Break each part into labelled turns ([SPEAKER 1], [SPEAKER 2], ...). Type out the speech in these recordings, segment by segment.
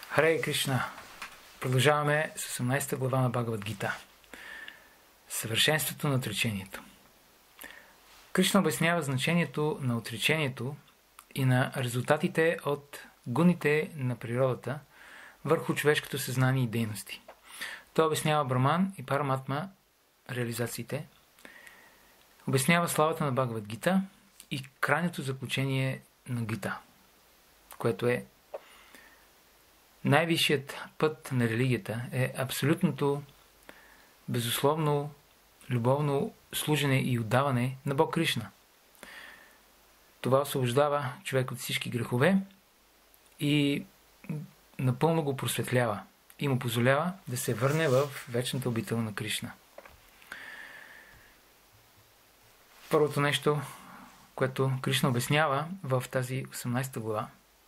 [SPEAKER 1] Харе Кришна. Продължаваме с 18 глава на Бхагавад Гита. Съвършенството на отречението. Кришна обяснява значението на отречението и на резултатите от гуните на природата върху човешкото съзнание и дейности. Той обяснява Браман и Параматма реализациите, обяснява славата на Бхагавад Гита и крайното заключение на Гита, което е най-висшият път на религията, е абсолютното, безусловно, любовно служене и отдаване на Бог Кришна. Това освобождава човек от всички грехове и напълно го просветлява и му позволява да се върне в вечната обител на Кришна. Първото нещо, което Кришна обяснява в тази 18 глава,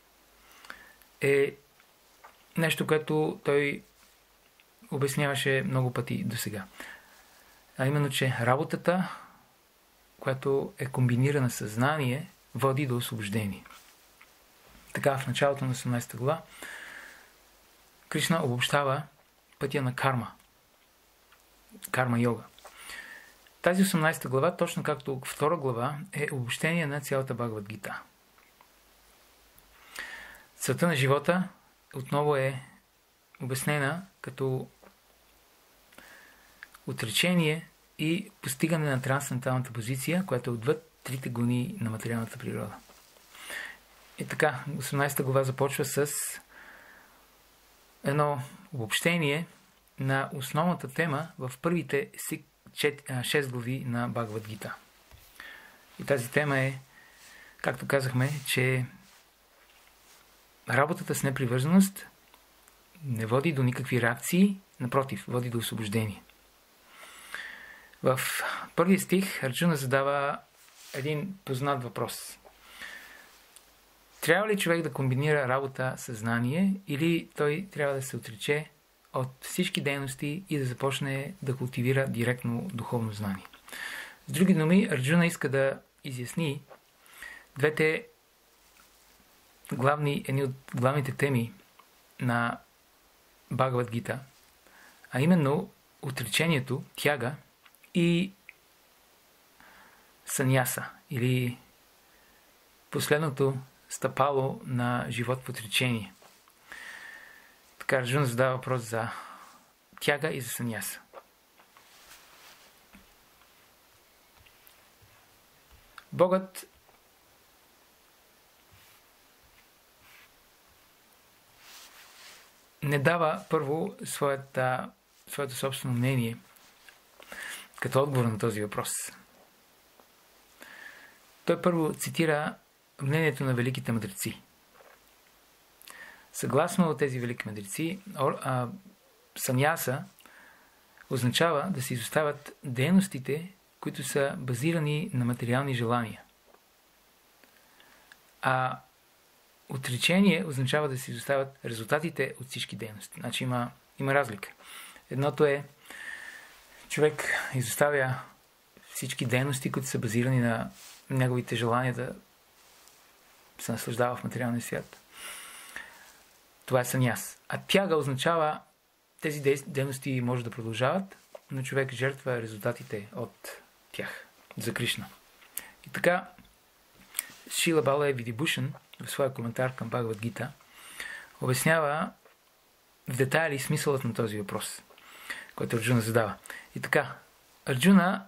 [SPEAKER 1] е нещо, което той обясняваше много пъти до сега. А именно, че работата, която е комбинирана съзнание, води до освобождение. Така, в началото на 18 глава Кришна обобщава пътя на карма. Карма йога. Тази 18 глава, точно както втора глава, е обобщение на цялата Бхагавад Гита. Целта на живота отново е обяснена като отречение и постигане на трансценденталната позиция, която е отвъд трите гуни на материалната природа. И така, 18 глава започва с едно обобщение на основната тема в първите 6 глави на Бхагавад Гита. И тази тема е, както казахме, че работата с непривързаност не води до никакви реакции, напротив, води до освобождение. В първия стих Арджуна задава един познат въпрос. Трябва ли човек да комбинира работа с знание, или той трябва да се отрече от всички дейности и да започне да култивира директно духовно знание? С други думи, Арджуна иска да изясни двете едни от главните теми на Бхагавад Гита, а именно отречението, тяга и саньяса, или последното стъпало на живот в отречение. Така Арджуна задава въпрос за тяга и за саньяса. Богът не дава първо своето собствено мнение като отговор на този въпрос. Той първо цитира мнението на великите мъдреци. Съгласно тези велики мъдреци, саньяса означава да се изоставят дейностите, които са базирани на материални желания. А отречение означава да се изоставят резултатите от всички дейности. Значи има разлика. Едното е, човек изоставя всички дейности, които са базирани на неговите желания да се наслаждава в материалния свят. Това е саньяс. А тяга означава, тези дейности може да продължават, но човек жертва резултатите от тях за Кришна. И така, Шила Балая Видибушан в своя коментар към Бхагавад Гита обяснява в детайли смисълът на този въпрос, който Арджуна задава. И така, Арджуна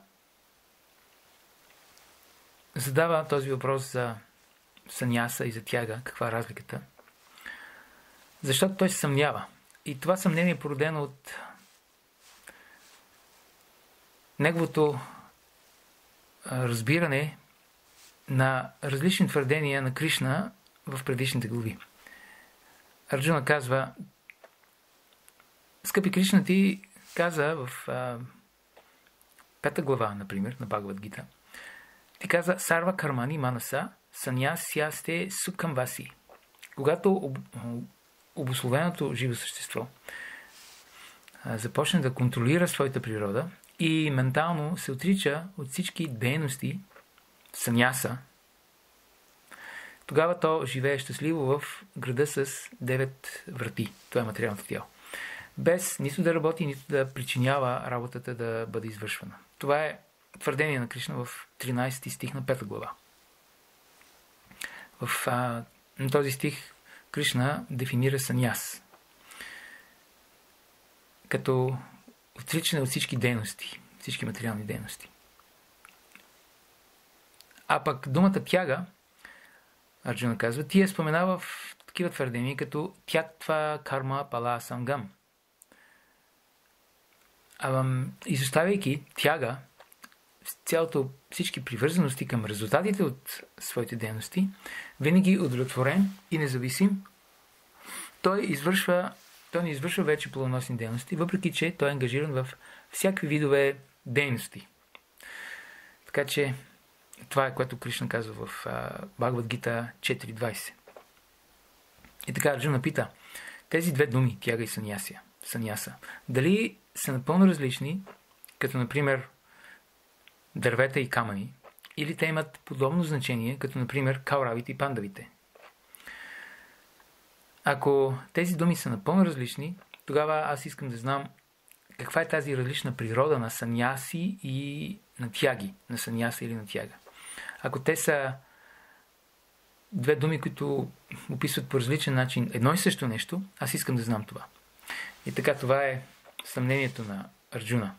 [SPEAKER 1] задава този въпрос за саньяса и за тяга, каква е разликата, защото той се съмнява. И това съмнение е породено от неговото разбиране на различни твърдения на Кришна в предишните глави. Арджуна казва: скъпи Кришна, ти каза в 5 глава, например, на Бхагавад Гита, ти каза: Сарва кармани манаса саньясясте сукамваси. Когато обусловеното живо същество започне да контролира своята природа и ментално се отрича от всички дейности, саньяса, тогава то живее щастливо в града с 9 врати. Това е материалното тяло. Без нито да работи, нито да причинява работата да бъде извършвана. Това е твърдение на Кришна в 13 стих на 5 глава. В този стих Кришна дефинира саньяс като отричане от всички дейности, всички материални дейности. А пък думата тяга, Арджуна казва, тия споменава в такива твърдения като тяктва карма пала сангам. Изоставяйки тяга, всички привързаности към резултатите от своите дейности, винаги удовлетворен и независим, той не извършва вече плодоносни дейности, въпреки че той е ангажиран в всякакви видове дейности. Така че това е, което Кришна казва в Бхагавад Гита 4.20. И така Арджуна пита, тези две думи, тяга и саньяса, дали са напълно различни, като например дървета и камъни, или те имат подобно значение, като например кауравите и пандавите. Ако тези думи са напълно различни, тогава аз искам да знам каква е тази различна природа на саньяси и на тяги, на саньяса или на тяга. Ако те са две думи, които описват по различен начин едно и също нещо, аз искам да знам това. И така, това е съмнението на Арджуна.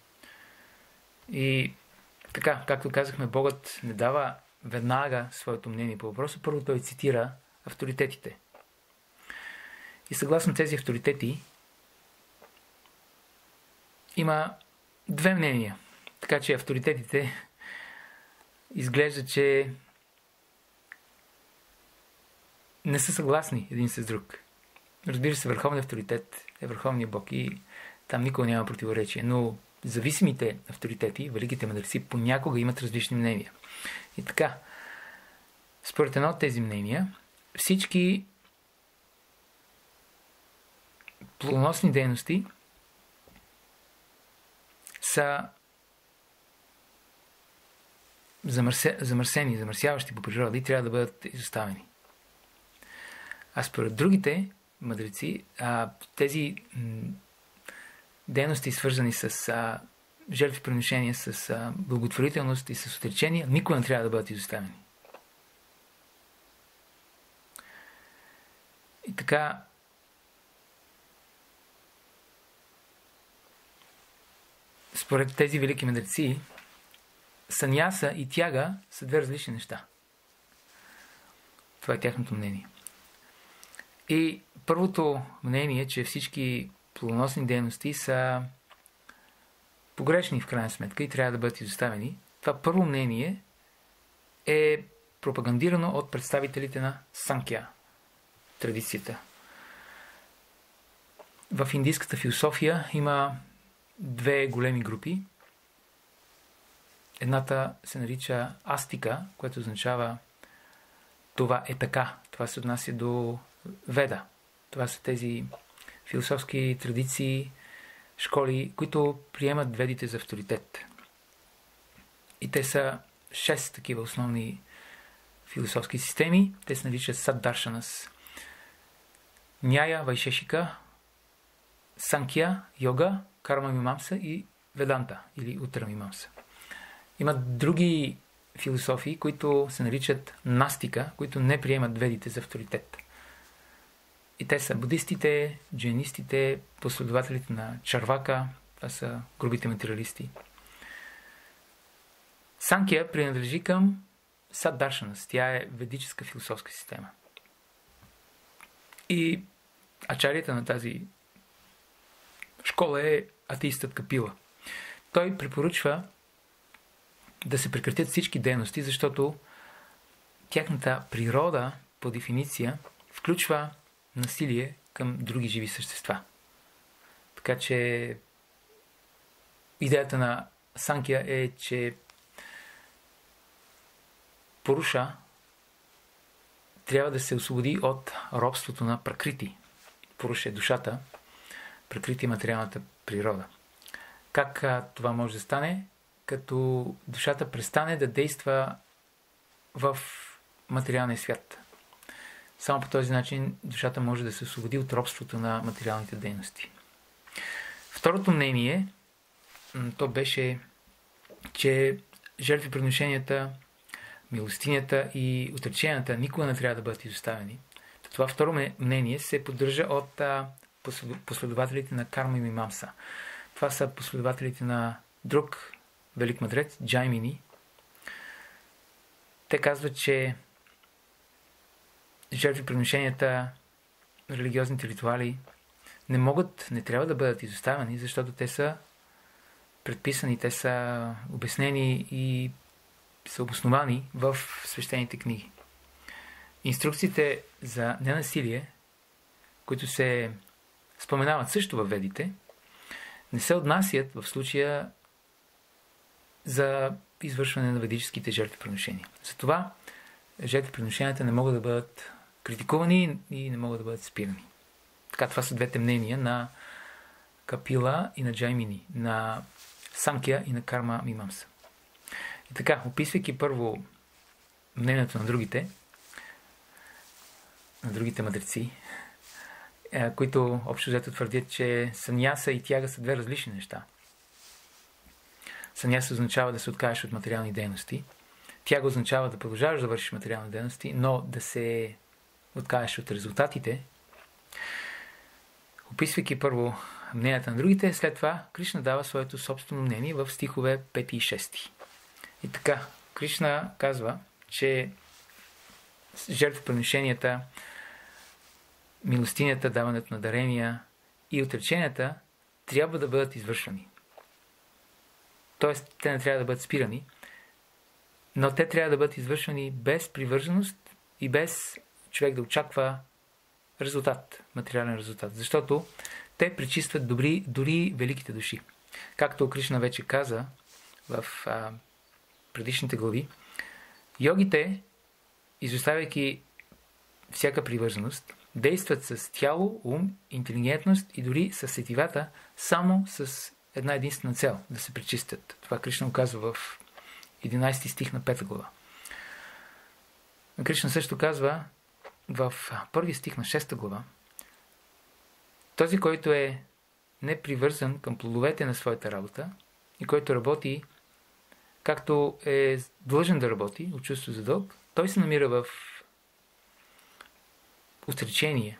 [SPEAKER 1] И така, както казахме, Богът не дава веднага своето мнение по въпроса. Първо той цитира авторитетите. И съгласно тези авторитети има две мнения. Така че авторитетите изглежда, че не са съгласни един с друг. Разбира се, върховният авторитет е върховният Бог и там никога няма противоречие. Но зависимите авторитети, великите мъдреци, понякога имат различни мнения. И така, според едно от тези мнения, всички плодоносни дейности са замърсяващи по природа и трябва да бъдат изоставени. А според другите мъдреци, тези дейности, свързани с жертвоприношение, с благотворителност и с отречение, никога не трябва да бъдат изоставени. И така, според тези велики мъдреци, саньяса и тяга са две различни неща. Това е тяхното мнение. И първото мнение е, че всички плодоносни дейности са погрешни в крайна сметка и трябва да бъдат изоставени. Това първо мнение е пропагандирано от представителите на Санкя традицията. В индийската философия има две големи групи. Едната се нарича астика, което означава това е така. Това се отнася до Веда. Това са тези философски традиции, школи, които приемат ведите за авторитет. И те са 6 такива основни философски системи. Те се наричат Саддаршанас. Няя, Вайшешика, Санкя, Йога, Карма Мимамса и Веданта или Утра Мимамса. Има други философии, които се наричат Настика, които не приемат ведите за авторитет. И те са будистите, джайнистите, последователите на Чарвака, това са грубите материалисти. Санкя принадлежи към Саддаршанас. Тя е ведическа философска система. И ачарията на тази школа е атеистът Капила. Той препоръчва да се прекратят всички дейности, защото тяхната природа, по дефиниция, включва насилие към други живи същества. Така че идеята на Санкя е, че Пуруша трябва да се освободи от робството на Пракрити. Пуруша е душата, Пракрити е материалната природа. Как това може да стане? Като душата престане да действа в материалния свят. Само по този начин душата може да се освободи от робството на материалните дейности. Второто мнение, то беше, че жертвоприношенията, милостинята и отреченията никога не трябва да бъдат изоставени. Това второ мнение се поддържа от последователите на Карма и Мимамса. Това са последователите на друг велик мъдрец, Джаймини. Те казват, че жертвоприношенията, религиозните ритуали не трябва да бъдат изоставени, защото те са предписани, те са обяснени и са обосновани в свещените книги. Инструкциите за ненасилие, които се споменават също във ведите, не се отнасят в случая за извършване на ведическите жертвоприношения. Затова жертвоприношенията не могат да бъдат критикувани и не могат да бъдат спирани. Така, това са двете мнения на Капила и на Джаймини, на Санкя и на Карма Мимамса. И така, описвайки първо мнението на другите мъдреци, които общо взето твърдят, че саньяса и тяга са две различни неща. Саньяса означава да се откажеш от материални дейности. Тяга означава да продължаваш да вършиш материални дейности, но да се откажеш от резултатите. Описвайки първо мненията на другите, след това Кришна дава своето собствено мнение в стихове 5 и 6. И така, Кришна казва, че жертвоприношенията, милостинята, даването на дарения и отреченията трябва да бъдат извършвани. Тоест, те не трябва да бъдат спирани, но те трябва да бъдат извършвани без привърженост и без човек да очаква резултат, материален резултат. Защото те пречистват дори великите души. Както Кришна вече каза в предишните глави, йогите, изоставяйки всяка привърженост, действат с тяло, ум, интелигентност и дори с сетивата само с една единствена цел – да се пречистят. Това Кришна го казва в 11 стих на 5 глава. Кришна също казва в първи стих на 6 глава: този, който е непривързан към плодовете на своята работа и който работи както е длъжен да работи, от чувство за дълг, той се намира в отречение.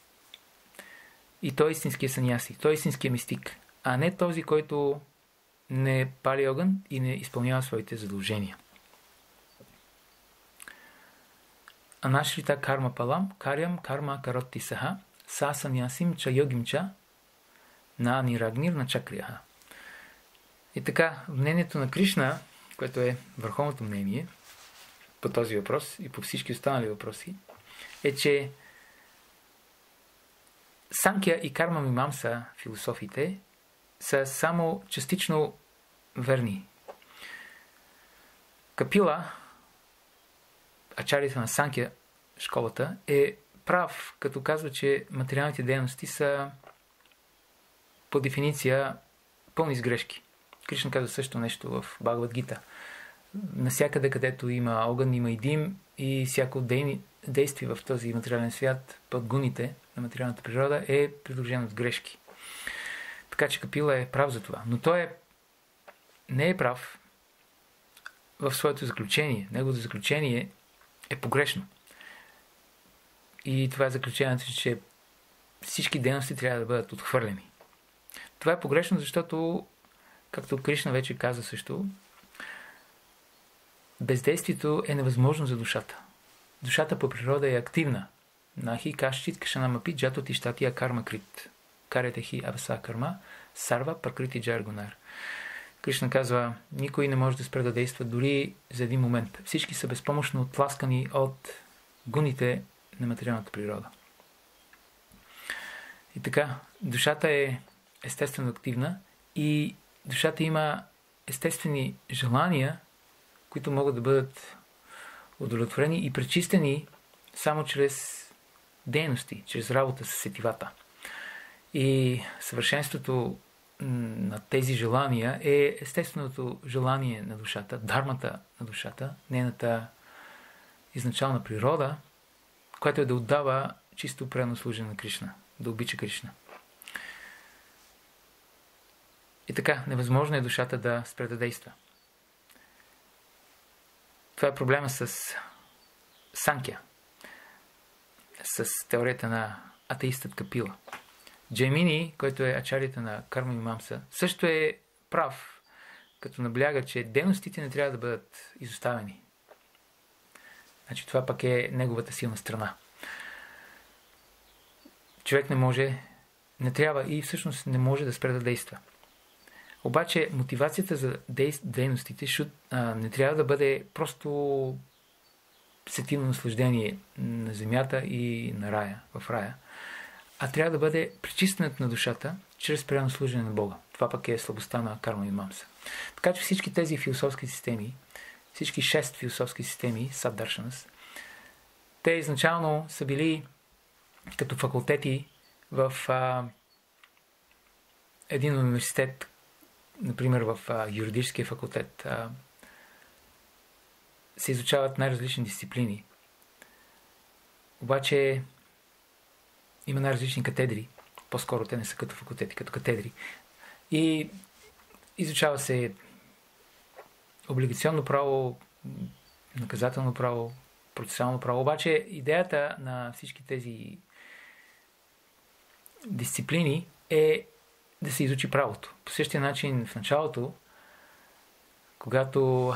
[SPEAKER 1] И той е истинския саньяси, той е истинския мистик, а не този, който не пали огън и не изпълнява своите задължения. Анашрита карма палам, карям карма каротти саха, са саньясим ча йогимча, на нирагнир на чакрияха. И така, мнението на Кришна, което е върховното мнение по този въпрос и по всички останали въпроси, е, че Санкя и Карма Мимамса философите са само частично верни. Капила, ачарията на Санкя, школата, е прав, като казва, че материалните дейности са по дефиниция пълни с грешки. Кришна казва също нещо в Бхагавад Гита. Насякъде, където има огън, има и дим, и всяко действие в този материален свят под гуните на материалната природа е придружено от грешки. Така че Капила е прав за това. Но той не е прав в своето заключение. Неговото заключение е погрешно. И това е заключението, че всички дейности трябва да бъдат отхвърлени. Това е погрешно, защото, както Кришна вече каза също, бездействието е невъзможно за душата. Душата по природа е активна. Нахи кашчит кашанамапи джато тищатия карма крит. Карете хи аваса карма, сарва пракрити джаргонар. Кришна казва, никой не може да спре да действа дори за един момент. Всички са безпомощно отласкани от гуните на материалната природа. И така, душата е естествено активна и душата има естествени желания, които могат да бъдат удовлетворени и пречистени само чрез дейности, чрез работа с сетивата. И съвършенството на тези желания е естественото желание на душата, дармата на душата, нейната изначална природа, която е да отдава чисто преданно служене на Кришна, да обича Кришна. И така, невъзможно е душата да спре да действа. Това е проблема с Санкя, с теорията на атеистът Капила. Джаймини, който е ачарията на Карма Мимамса, също е прав, като набляга, че дейностите не трябва да бъдат изоставени. Значи това пък е неговата силна страна. Човек не трябва и всъщност не може да спре да действа. Обаче мотивацията за дейностите не трябва да бъде просто сетивно наслаждение на земята и на рая, в рая, а трябва да бъде пречистването на душата чрез преданно служене на Бога. Това пък е слабостта на Карма Мимамса. Така че всички тези философски системи, всички 6 философски системи, Саддаршанас, те изначално са били като факултети в един университет, например в юридическия факултет, се изучават най-различни дисциплини. Обаче има най-различни катедри. По-скоро те не са като факултети, като катедри. И изучава се облигационно право, наказателно право, процесуално право. Обаче идеята на всички тези дисциплини е да се изучи правото. По същия начин в началото, когато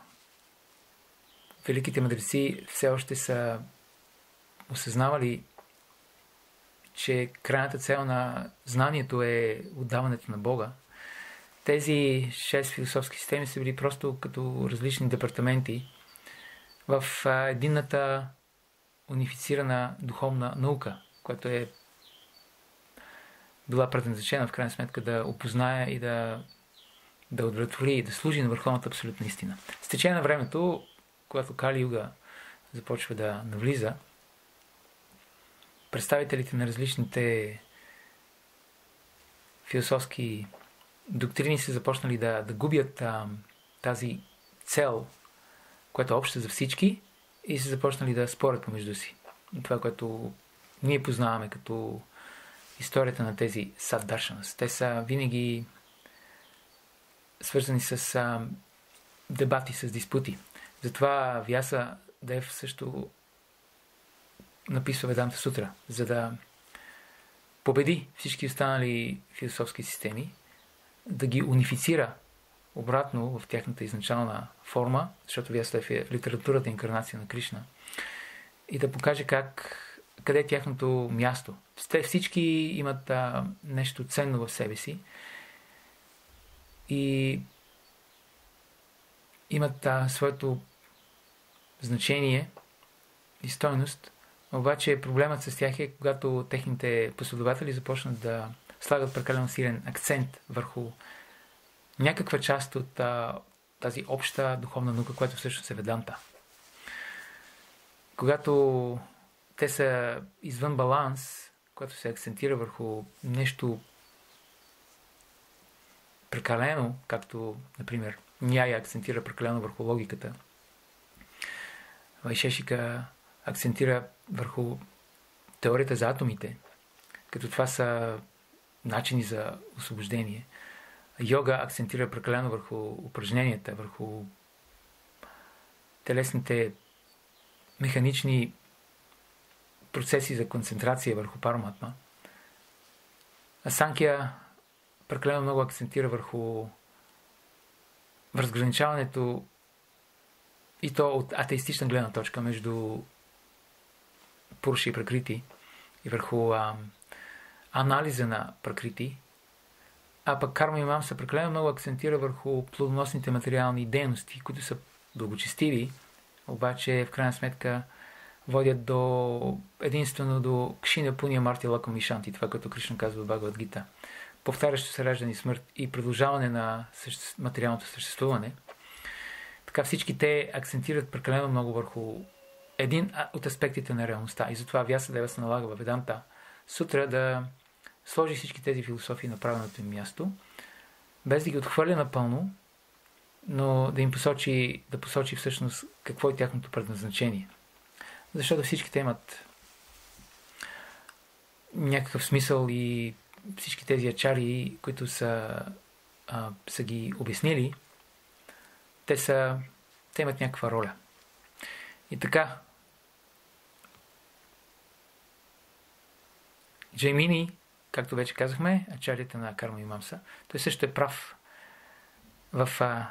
[SPEAKER 1] великите мъдреци все още са осъзнавали, че крайната цел на знанието е отдаването на Бога, тези 6 философски системи са били просто като различни департаменти в единната унифицирана духовна наука, която е била предназначена в крайна сметка да опознае и да удовлетвори и да служи на върховната абсолютна истина. С течение на времето, когато Кали Юга започва да навлиза, представителите на различните философски доктрини са започнали да губят тази цел, която е обща за всички, и са започнали да спорят помежду си. И това, което ние познаваме като историята на тези Саддаршанас. Те са винаги свързани с дебати, с диспути. Затова Вяса Дев също написва Веданта Сутра, за да победи всички останали философски системи, да ги унифицира обратно в тяхната изначална форма, защото Вясадев е литературата инкарнация на Кришна, и да покаже къде е тяхното място. Те всички имат нещо ценно в себе си и имат своето значение и стойност, обаче проблемът с тях е, когато техните последователи започнат да слагат прекалено силен акцент върху някаква част от тази обща духовна наука, която всъщност е Веданта. Когато те са извън баланс, когато се акцентира върху нещо прекалено, както, например, Няя акцентира прекалено върху логиката, Вайшешика акцентира върху теорията за атомите, като това са начини за освобождение. Йога акцентира прекалено върху упражненията, върху телесните механични процеси за концентрация върху параматма. А Санкя прекалено много акцентира върху разграничаването, и то от атеистична гледна точка, между Пуруша и Пракрити, и върху анализа на Пракрити, а пък Карма Мимамса прекалено много акцентира върху плодоносните материални дейности, които са благочестиви, обаче в крайна сметка водят единствено до Кшина Пуния Марти Лакам Вишанти, това като Кришна казва в Бхагавад Гита, повтарящо се раждане и смърт и продължаване на материалното съществуване. Така всички те акцентират прекалено много върху един от аспектите на реалността. И затова Вясадева се налага във Веданта Сутра да сложи всички тези философии на правилното им място, без да ги отхвърля напълно, но да им посочи всъщност какво е тяхното предназначение. защото всички те имат някакъв смисъл и всички тези ачари, които са ги обяснили, те имат някаква роля. И така, Джаймини, както вече казахме, ачарията на Карма Мимамса, той също е прав в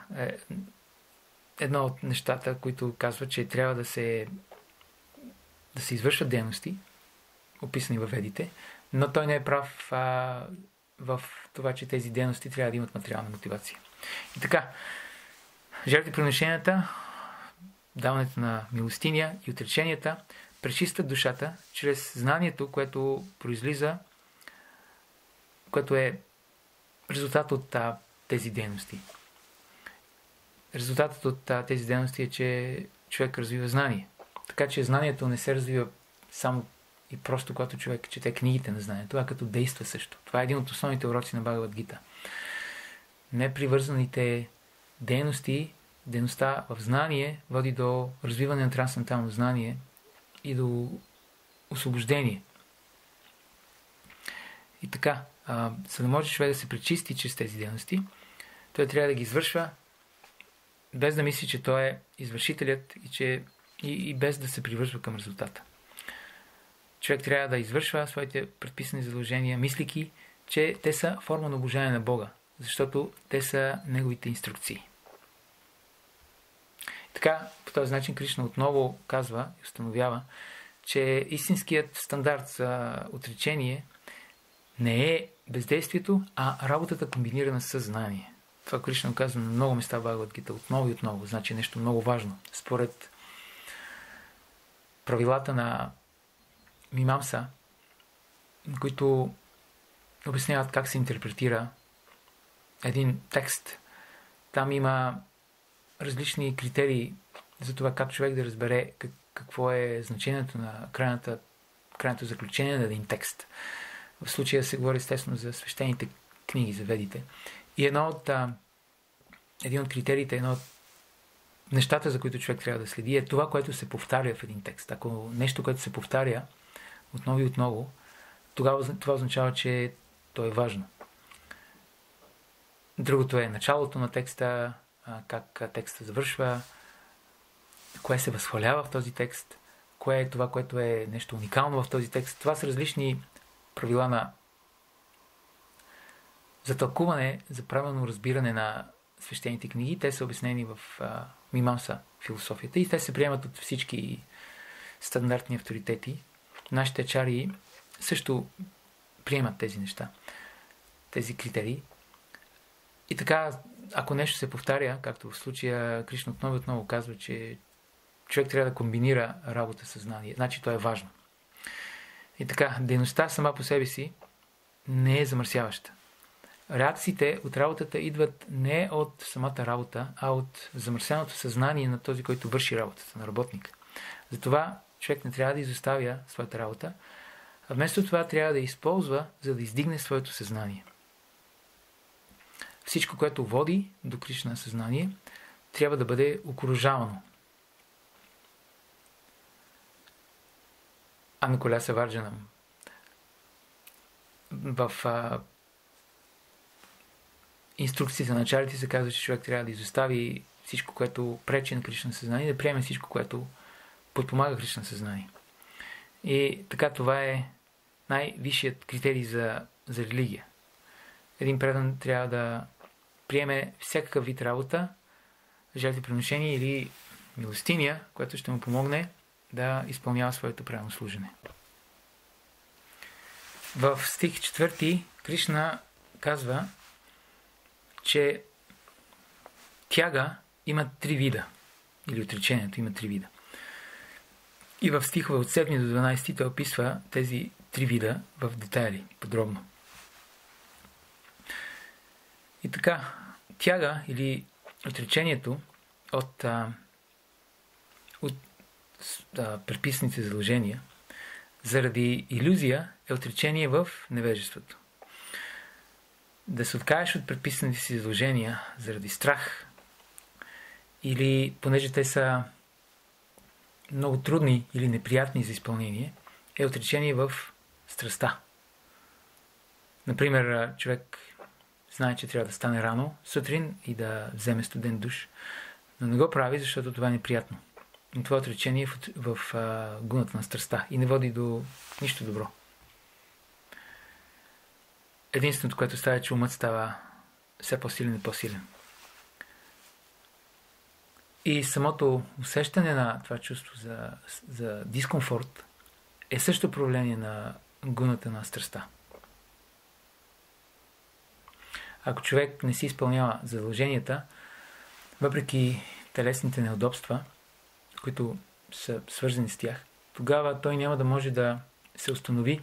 [SPEAKER 1] едно от нещата, които казва, че трябва да се извършват дейности, описани във Ведите, но той не е прав в това, че тези дейности трябва да имат материална мотивация. И така, жертвоприношенията, даването на милостиня и отреченията пречистват душата чрез знанието, което произлиза, което е резултат от тези дейности. Резултатът от тези дейности е, че човек развива знание. Така че знанието не се развива само и просто когато човек чете книгите на знанието, това като действа също. Това е един от основните уроци на Бхагавад Гита. Непривързаните дейности, дейността в знание води до развиване на трансцендентално знание и до освобождение. И така, за да може човек да се пречисти чрез тези дейности, той трябва да ги извършва без да мисли, че той е извършителят и без да се привързва към резултата. Човек трябва да извършва своите предписани задължения, мислики, че те са форма на обожание на Бога, защото те са неговите инструкции. Така, по този начин Кришна отново казва и установява, че истинският стандарт за отречение не е бездействието, а работата комбинирана с съзнание. Това Кришна казва на много места в Бхагавад Гита отново и отново. Значи нещо много важно. Според правилата на Мимамса, които обясняват как се интерпретира един текст, там има различни критерии за това как човек да разбере какво е значението на крайното заключение на един текст. В случая се говори естествено за свещените книги, за Ведите. И един от критериите, едно от нещата, за които човек трябва да следи, е това, което се повтаря в един текст. Ако нещо, което се повтаря отново и отново, тогава това означава, че то е важно. Другото е началото на текста, как текста завършва, кое се възхвалява в този текст, кое е това, което е нещо уникално в този текст. Това са различни правила за тълкуване, за правилно разбиране на свещените книги. Те са обяснени в Мимамса философията и те се приемат от всички стандартни авторитети. Нашите ачари също приемат тези неща, тези критерии. И така, ако нещо се повтаря, както в случая Кришна отново казва, че човек трябва да комбинира работа с знание, значи то е важно. И така, дейността сама по себе си не е замърсяваща. Реакциите от работата идват не от самата работа, а от замърсеното съзнание на този, който върши работата, на работника. Затова човек не трябва да изоставя своята работа, а вместо това трябва да използва, за да издигне своето съзнание. Всичко, което води до Кришна съзнание, трябва да бъде окуражавано. Анукуляса Варджанам в инструкциите на ачарите се казва, че човек трябва да изостави всичко, което пречи на Кришна съзнание, да приеме всичко, което подпомага Кришна съзнание. И така това е най-висшият критерий за религия. Един предан трябва да приеме всякакъв вид работа, жертвоприношение или милостиня, което ще му помогне да изпълнява своето правилно служене. В стих 4 Кришна казва, че тяга има 3 вида, или отречението има 3 вида. И в стихове от 7 до 12 той описва тези 3 вида в детайли, подробно. И така, тяга или отречението от предписаните задължения заради илюзия е отречение в невежеството. Да се откажеш от предписаните си задължения заради страх или понеже те са много трудни или неприятни за изпълнение, е отречение в страстта. Например, човек знае, че трябва да стане рано сутрин и да вземе студен душ, но не го прави, защото това е неприятно. И това отречение е в гуната на страстта и не води до нищо добро. Единственото, което става, е, че умът става все по-силен и по-силен. И самото усещане на това чувство за дискомфорт е също проявление на гуната на страстта. Ако човек не си изпълнява задълженията, въпреки телесните неудобства, които са свързани с тях, тогава той няма да може да се установи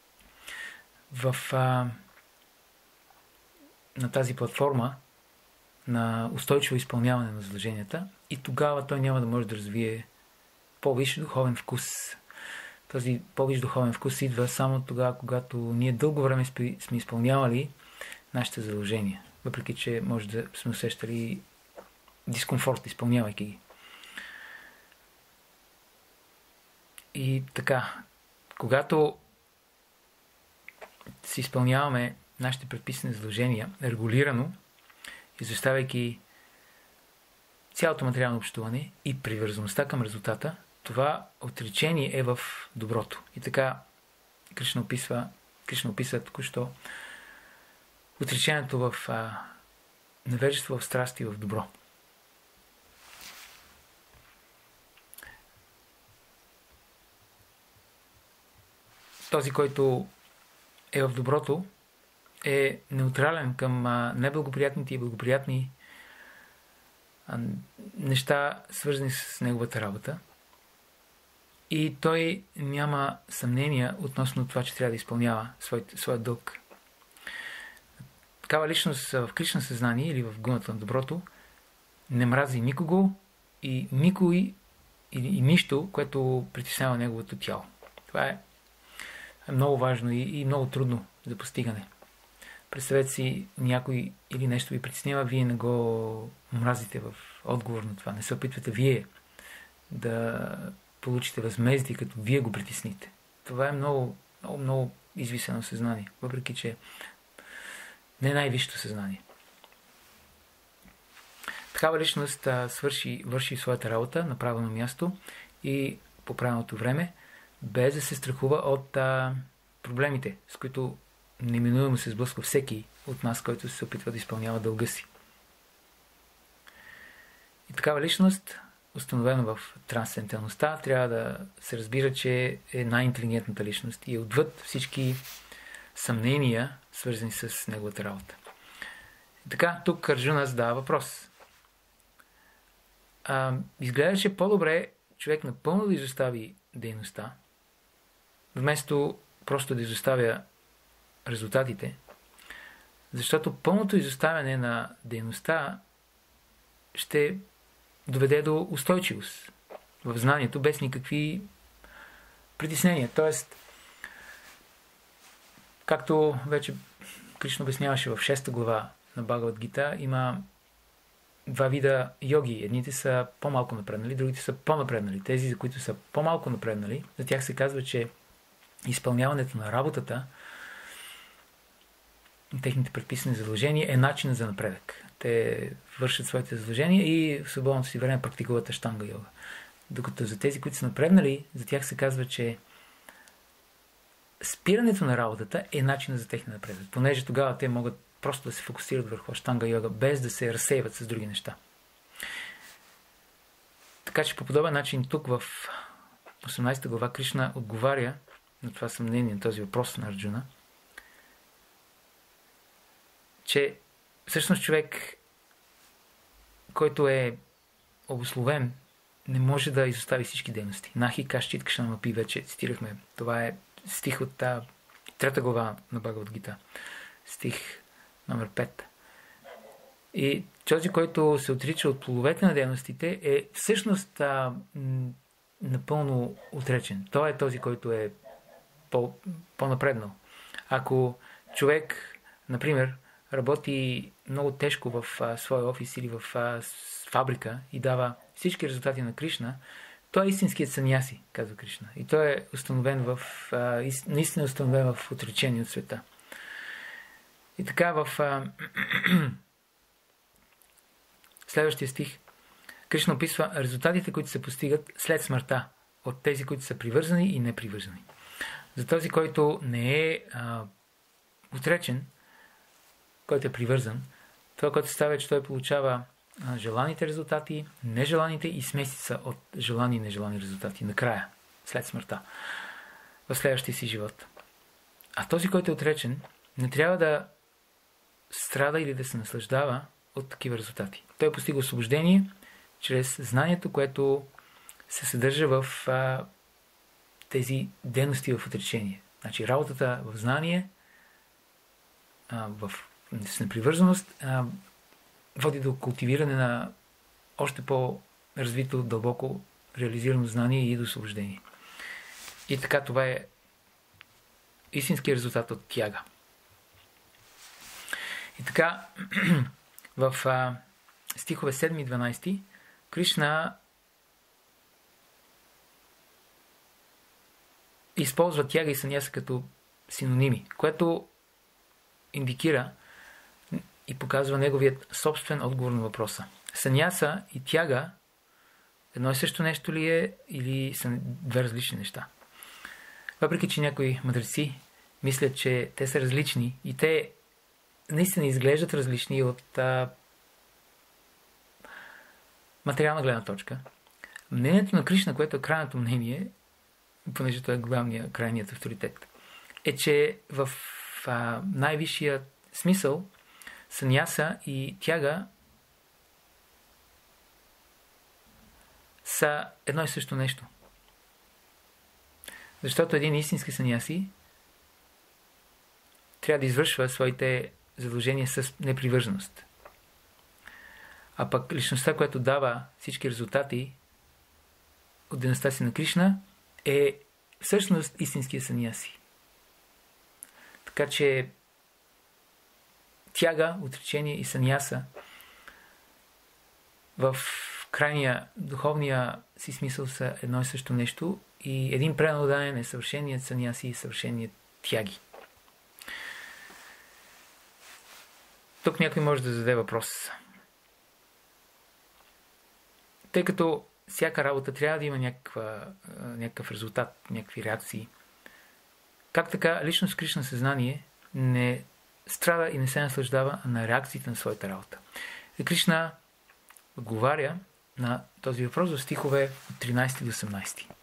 [SPEAKER 1] на тази платформа на устойчиво изпълняване на задълженията и тогава той няма да може да развие по-висш духовен вкус. Този по-висш духовен вкус идва само тогава, когато ние дълго време сме изпълнявали нашите задължения, въпреки че може да сме усещали дискомфорт, изпълнявайки ги. И така, когато си изпълняваме нашите предписани задължения регулирано, изоставяйки цялото материално общуване и привързаността към резултата, това отречение е в доброто. И така Кришна описва току-що отречението в невежество, в страст и в добро. Този, който е в доброто, е неутрален към неблагоприятните и благоприятни неща, свързани с неговата работа. И той няма съмнения относно това, че трябва да изпълнява своя дълг. Такава личност в Кришна съзнание или в гуната на доброто не мрази никого и никой и нищо, което притеснява неговото тяло. Това е много важно и много трудно за постигане. Представете си някой или нещо ви притеснява, вие не го мразите в отговор на това. Не се опитвате вие да получите възмездие, като вие го притесните. Това е много, много, много извисено съзнание, въпреки че не е най-висшето съзнание. Такава личност върши своята работа на правилно място и по правилното време, без да се страхува от проблемите, с които неминуемо се сблъсква всеки от нас, който се опитва да изпълнява дълга си. И такава личност, установена в трансцендентността, трябва да се разбира, че е най-интелигентната личност и е отвъд всички съмнения, свързани с неговата работа. И така, тук Арджуна задава въпрос. Изглежда, че по-добре човек напълно да изостави дейността, вместо просто да изоставя резултатите, защото пълното изоставяне на дейността ще доведе до устойчивост в знанието, без никакви притеснения. Тоест, както вече Кришна обясняваше в 6 глава на Бхагавад Гита, има два вида йоги. Едните са по-малко напреднали, другите са по-напреднали. Тези, за които са по-малко напреднали, за тях се казва, че изпълняването на работата, техните предписани задължения е начин за напредък. Те вършат своите задължения и в свободното си време практикуват аштанга йога. Докато за тези, които са напреднали, за тях се казва, че спирането на работата е начин за техния напредък, понеже тогава те могат просто да се фокусират върху аштанга йога, без да се разсейват с други неща. Така че по подобен начин тук в 18 глава Кришна отговаря на това съмнение, на този въпрос на Арджуна, че всъщност човек, който е обусловен, не може да изостави всички дейности. Нахи кашчит кшанамапи, вече цитирахме. Това е стих от 3 глава на Бхагавад Гита. Стих номер 5. И този, който се отрича от плодовете на дейностите, е всъщност напълно отречен. Той е този, който е по-напреднал. Ако човек, например, работи много тежко в своя офис или в фабрика и дава всички резултати на Кришна, Той е истинският саньяси, казва Кришна. И той е установен наистина установен в отречение от света. И така в следващия стих Кришна описва резултатите, които се постигат след смъртта от тези, които са привързани и непривързани. За този, който не е отречен, който е привързан, това, което става е, че той получава желаните резултати, нежеланите и смесица от желани и нежелани резултати накрая, след смъртта, в следващия си живот. А този, който е отречен, не трябва да страда или да се наслаждава от такива резултати. Той постига освобождение чрез знанието, което се съдържа в тези дейности в отречение. Значи работата в знание, с непривързаност, води до култивиране на още по-развито, дълбоко реализирано знание и до освобождение. И така това е истински резултат от тяга. И така в стихове 7 и 12 Кришна използва тяга и саньяса като синоними, което индикира и показва неговият собствен отговор на въпроса. Саньяса и тяга едно и също нещо ли е или са две различни неща? Въпреки че някои мъдреци мислят, че те са различни и те наистина изглеждат различни от материална гледна точка, мнението на Кришна, което е крайното мнение, понеже той е крайният авторитет, е, че в най-висшия смисъл саньяса и тяга са едно и също нещо. Защото един истински саньяси трябва да извършва своите задължения с непривърженост. А пък личността, която дава всички резултати от дейността си на Кришна, е всъщност истинския саньяси. Така че тяга, отречение и саньяса в крайния духовния си смисъл са едно и също нещо и един пренодаен е съвършеният саньяси и съвършеният тяги. Тук някой може да зададе въпрос. Тъй като всяка работа трябва да има някакъв резултат, някакви реакции, как така личност Кришна съзнание не страда и не се наслаждава на реакциите на своята работа? И Кришна отговаря на този въпрос в стихове от 13 до 18.